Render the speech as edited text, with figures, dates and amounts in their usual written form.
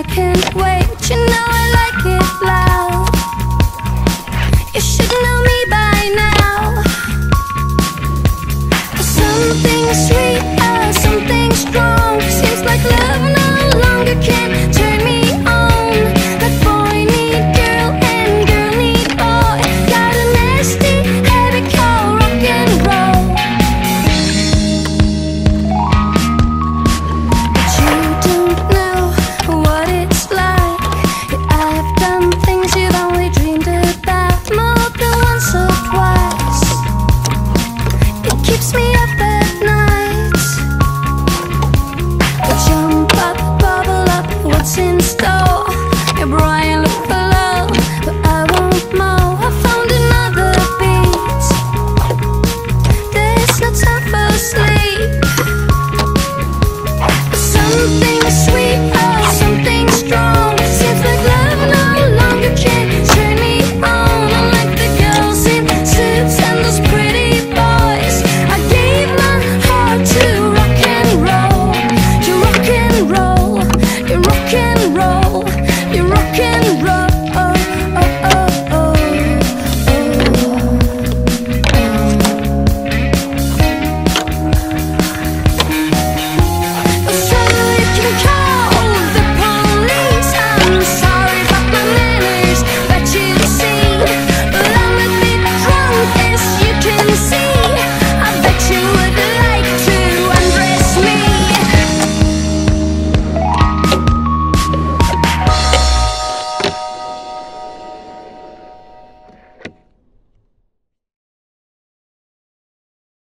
can't wait. You know I like it loud. You should know me by now. Something sweet, something strong. Seems like love no longer can turn me on. That boy need girl and girl need boy. Got a nasty habit called rock and roll. But you don't know what it's like. Yeah, I've done things you've only dreamed about more than once or twice. It keeps me up at night. Jump up, bubble up, what's in store?